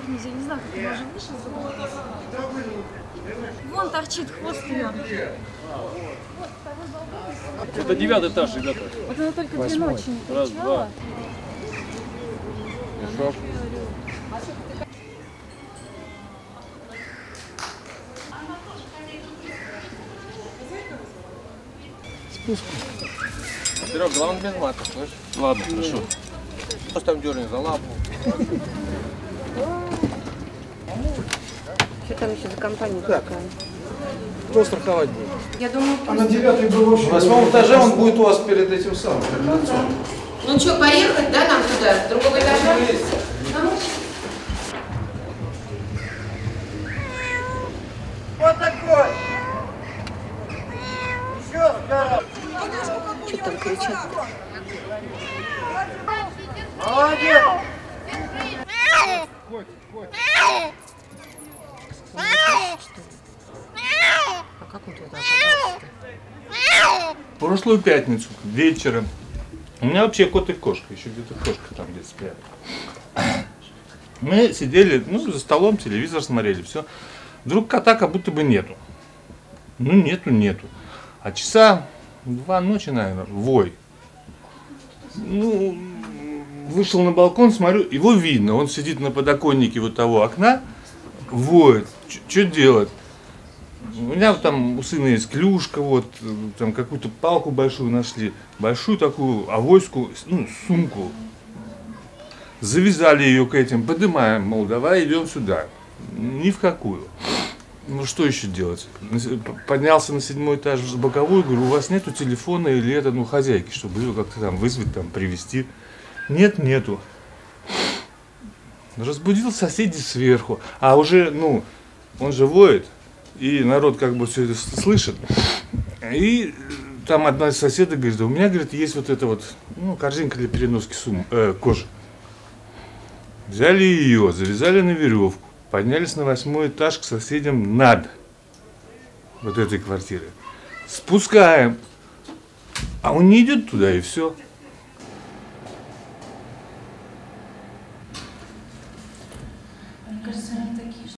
нельзя, не знаю, как она уже вышла. Вон торчит хвост ее. Это 9-й этаж, ребята. Вот она только 2 ночи не Раз, кричала. два. Хорошо. Спуск. Серег, главное без матов, слышишь? Ладно, хорошо. Просто там дерни за лапу. Что там еще за компания такая? Кто страховать будет? Я думаю, А на 9-й был вообще. На 8-м этаже он будет у вас перед этим самым. ну что, поехать, да, нам туда, с другого этажа? Вот такой! Еще скоро! Что там кричат? Молодец! А как он туда оказался? В прошлую пятницу вечером. У меня вообще кот и кошка, еще где-то кошка там где-то спрятана. Мы сидели, ну, за столом, телевизор смотрели, все. Вдруг кота как будто бы нету. Ну, нету. А часа 2 ночи, наверное, вой. Ну, вышел на балкон, смотрю, его видно. Он сидит на подоконнике вот того окна, воет. Что делать? У меня вот там у сына есть клюшка, вот, там какую-то палку большую нашли, большую такую авоську, ну, сумку. Завязали ее к этим, поднимаем, мол, давай идем сюда. Ни в какую. Ну, что еще делать? Поднялся на 7-й этаж в боковую, говорю, у вас нету телефона или это, ну, хозяйки, чтобы ее как-то там вызвать, там, привезти. Нету. Разбудил соседей сверху, а уже, ну, он же воет. И народ как бы все это слышит. И там одна из соседок говорит, да у меня, говорит, есть вот эта вот, ну, корзинка для переноски кожи. Взяли ее, завязали на веревку, поднялись на 8-й этаж к соседям над вот этой квартиры. Спускаем. А он не идет туда, и все.